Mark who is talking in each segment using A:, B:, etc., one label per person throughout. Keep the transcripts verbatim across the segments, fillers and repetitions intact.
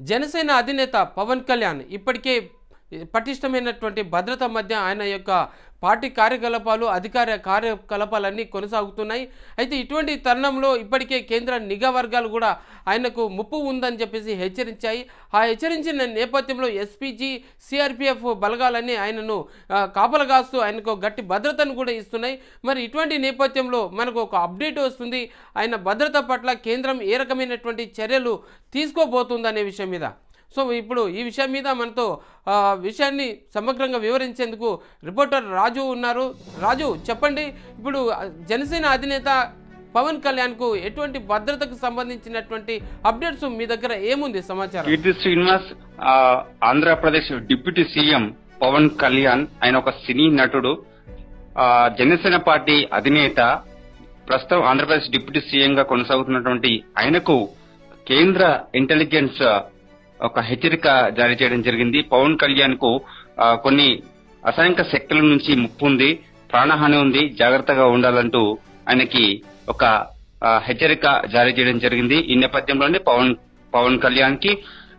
A: జనసేన అధినేత పవన్ కళ్యాణ్ ఇప్పటికే పటిష్టమైనటువంటి భద్రత మధ్య ఆయన యొక్క పార్టీ కార్యకలాపాలు అధికార కార్యకలాపాలన్నీ కొనసాగుతున్నాయి. అయితే ఇటువంటి తరుణంలో ఇప్పటికే కేంద్ర నిఘా వర్గాలు కూడా ఆయనకు ముప్పు ఉందని చెప్పేసి హెచ్చరించాయి. ఆ హెచ్చరించిన నేపథ్యంలో ఎస్పీజీ సిఆర్పిఎఫ్ బలగాలన్నీ ఆయనను కాపలగాస్తూ ఆయనకు గట్టి భద్రతను కూడా ఇస్తున్నాయి. మరి ఇటువంటి నేపథ్యంలో మనకు ఒక అప్డేట్ వస్తుంది. ఆయన భద్రత పట్ల కేంద్రం ఏ రకమైనటువంటి చర్యలు తీసుకోబోతుందనే విషయం మీద. సో ఇప్పుడు ఈ విషయం మీద మనతో విషయాన్ని సమగ్రంగా వివరించేందుకు రిపోర్టర్ రాజు ఉన్నారు. రాజు చెప్పండి, ఇప్పుడు జనసేన అధినేత పవన్ కళ్యాణ్ కు ఎటువంటి భద్రతకు సంబంధించినటువంటి అప్డేట్స్ మీ దగ్గర ఏముంది సమాచారం?
B: కీర్తి శ్రీనివాస్, ఆంధ్రప్రదేశ్ డిప్యూటీ సీఎం పవన్ కళ్యాణ్, ఆయన ఒక సినీ నటుడు, జనసేన పార్టీ అధినేత, ప్రస్తుతం ఆంధ్రప్రదేశ్ డిప్యూటీ సీఎం గా కొనసాగుతున్నటువంటి ఆయనకు కేంద్ర ఇంటెలిజెన్స్ ఒక హెచ్చరిక జారీ చేయడం జరిగింది. పవన్ కళ్యాణ్ కు కొన్ని అసాంఘిక శక్తుల నుంచి ముప్పు ఉంది, ప్రాణహాని ఉంది, జాగ్రత్తగా ఉండాలంటూ ఆయనకి ఒక హెచ్చరిక జారీ చేయడం జరిగింది. ఈ నేపథ్యంలోనే పవన్ పవన్ కళ్యాణ్ కి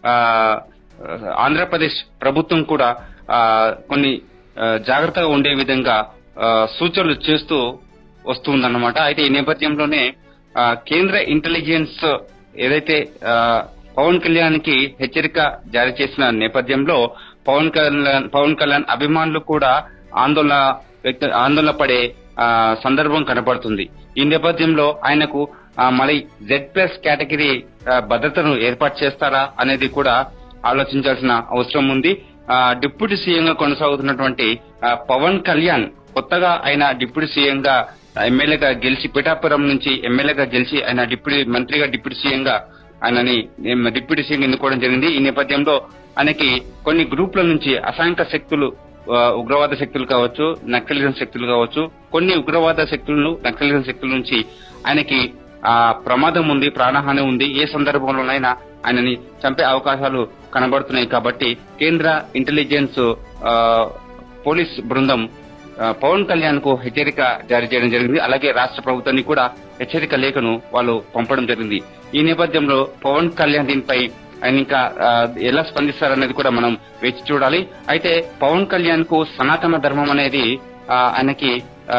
B: ఆంధ్రప్రదేశ్ ప్రభుత్వం కూడా కొన్ని జాగ్రత్తగా ఉండే విధంగా సూచనలు చేస్తూ వస్తుందన్నమాట. అయితే ఈ నేపథ్యంలోనే కేంద్ర ఇంటెలిజెన్స్ ఏదైతే పవన్ కళ్యాణ్ కి హెచ్చరిక జారీ చేసిన నేపథ్యంలో పవన్ కళ్యాణ్ పవన్ కళ్యాణ్ అభిమానులు కూడా ఆందోళన వ్యక్త ఆందోళన పడే సందర్భం కనబడుతుంది. ఈ నేపథ్యంలో ఆయనకు మళ్ళీ జెడ్ ప్లస్ కేటగిరీ భద్రతను ఏర్పాటు చేస్తారా అనేది కూడా ఆలోచించాల్సిన అవసరం ఉంది. డిప్యూటీ సీఎం గా కొనసాగుతున్నటువంటి పవన్ కళ్యాణ్ కొత్తగా ఆయన డిప్యూటీ సీఎం గా ఎమ్మెల్యేగా గెలిచి, పిఠాపురం నుంచి ఎమ్మెల్యేగా గెలిచి ఆయన డిప్యూటీ మంత్రిగా డిప్యూటీ సీఎం గా ఆయనని డిప్యూటీ సీఎం ఎన్నుకోవడం జరిగింది. ఈ నేపథ్యంలో ఆయనకి కొన్ని గ్రూపుల నుంచి అసాంఘిక శక్తులు, ఉగ్రవాద శక్తులు కావచ్చు, నక్సలిజం శక్తులు కావచ్చు, కొన్ని ఉగ్రవాద శక్తులను నక్సలిజం శక్తుల నుంచి ఆయనకి ఆ ప్రమాదం ఉంది, ప్రాణహాని ఉంది, ఏ సందర్భంలోనైనా ఆయనని చంపే అవకాశాలు కనబడుతున్నాయి. కాబట్టి కేంద్ర ఇంటెలిజెన్స్ పోలీస్ బృందం పవన్ కళ్యాణ్ కు హెచ్చరిక జారీ చేయడం జరిగింది. అలాగే రాష్ట్ర ప్రభుత్వానికి కూడా హెచ్చరిక లేఖను వాళ్ళు పంపడం జరిగింది. ఈ నేపథ్యంలో పవన్ కళ్యాణ్ దీనిపై ఆయన ఇంకా ఎలా స్పందిస్తారనేది కూడా మనం వేచి చూడాలి. అయితే పవన్ కళ్యాణ్ కు సనాతన ధర్మం అనేది ఆయనకి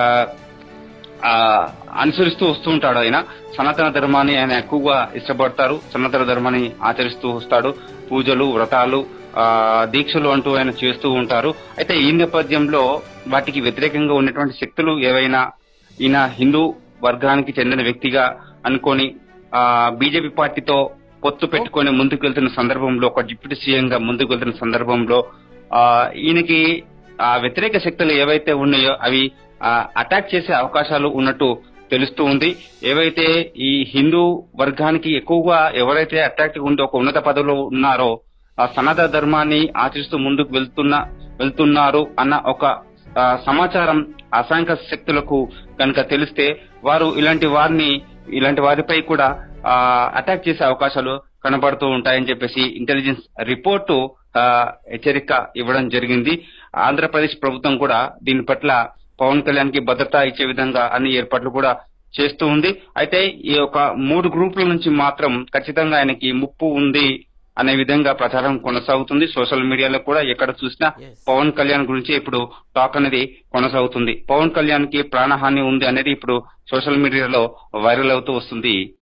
B: అనుసరిస్తూ వస్తూ ఉంటాడు. ఆయన సనాతన ధర్మాన్ని ఆయన ఎక్కువగా ఇష్టపడతారు, సనాతన ధర్మాన్ని ఆచరిస్తూ వస్తాడు. పూజలు, వ్రతాలు, దీక్షలు అంటూ ఆయన చేస్తూ ఉంటారు. అయితే ఈ నేపథ్యంలో వాటికి వ్యతిరేకంగా ఉన్నటువంటి శక్తులు ఏవైనా ఈయన హిందూ వర్గానికి చెందిన వ్యక్తిగా అనుకొని ఆ బీజేపీ పార్టీతో పొత్తు పెట్టుకుని ముందుకు వెళ్తున్న సందర్భంలో, ఒక డిప్యూటీ సీఎం గా ముందుకు వెళ్తున్న సందర్భంలో ఆ ఈయనకి ఆ వ్యతిరేక శక్తులు ఏవైతే ఉన్నాయో అవి అటాక్ చేసే అవకాశాలు ఉన్నట్టు తెలుస్తూ ఉంది. ఏవైతే ఈ హిందూ వర్గానికి ఎక్కువగా ఎవరైతే అట్రాక్టివ్ ఉందో, ఒక ఉన్నత పదవిలో ఉన్నారో, ఆ సనాతన ధర్మాన్ని ఆచరిస్తూ ముందుకు వెళ్తున్న వెళ్తున్నారు అన్న ఒక సమాచారం అసాంఘిక శక్తులకు కనుక తెలిస్తే వారు ఇలాంటి వారిని ఇలాంటి వారిపై కూడా అటాక్ చేసే అవకాశాలు కనబడుతూ ఉంటాయని చెప్పేసి ఇంటెలిజెన్స్ రిపోర్టు హెచ్చరిక ఇవ్వడం జరిగింది. ఆంధ్రప్రదేశ్ ప్రభుత్వం కూడా దీని పట్ల పవన్ కళ్యాణ్ కి భద్రత ఇచ్చే విధంగా అన్ని ఏర్పాట్లు కూడా చేస్తూ ఉంది. అయితే ఈ యొక్క మూడు గ్రూపుల నుంచి మాత్రం ఖచ్చితంగా ఆయనకి ముప్పు ఉంది అనే విధంగా ప్రచారం కొనసాగుతుంది. సోషల్ మీడియాలో కూడా ఎక్కడ చూసినా పవన్ కళ్యాణ్ గురించి ఇప్పుడు టాక్ అనేది కొనసాగుతుంది. పవన్ కళ్యాణ్ కి ప్రాణహాని ఉంది అనేది ఇప్పుడు సోషల్ మీడియాలో వైరల్ అవుతూ వస్తుంది.